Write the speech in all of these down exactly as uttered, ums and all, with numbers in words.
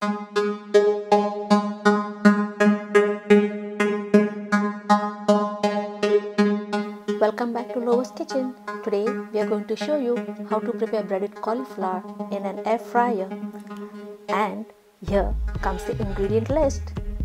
Welcome back to Lova's Kitchen. Today we are going to show you how to prepare breaded cauliflower in an air fryer. And here comes the ingredient list.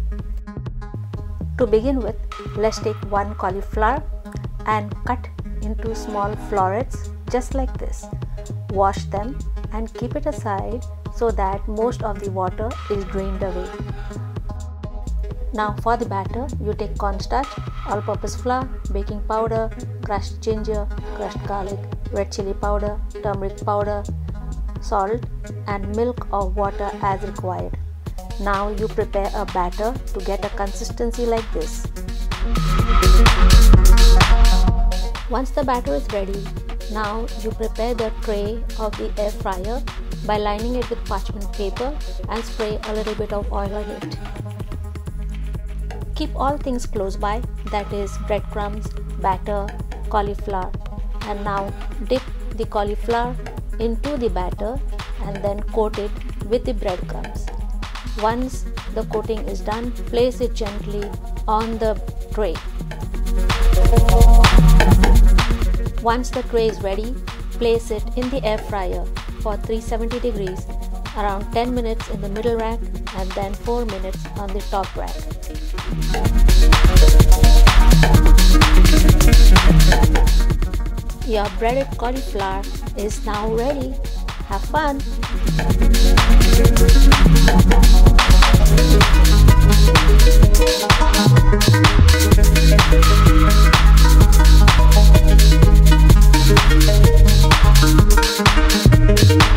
To begin with, let's take one cauliflower and cut into small florets just like this. Wash them and keep it aside so that most of the water is drained away. Now for the batter, you take cornstarch, all-purpose flour, baking powder, crushed ginger, crushed garlic, red chili powder, turmeric powder, salt and milk or water as required. Now you prepare a batter to get a consistency like this. Once the batter is ready, now you prepare the tray of the air fryer by lining it with parchment paper and spray a little bit of oil on it. Keep all things close by, that is breadcrumbs, batter, cauliflower, and now dip the cauliflower into the batter and then coat it with the breadcrumbs. Once the coating is done, place it gently on the tray. Once the tray is ready, place it in the air fryer for three hundred seventy degrees, around ten minutes in the middle rack and then four minutes on the top rack. Your breaded cauliflower is now ready. Have fun! Thank you.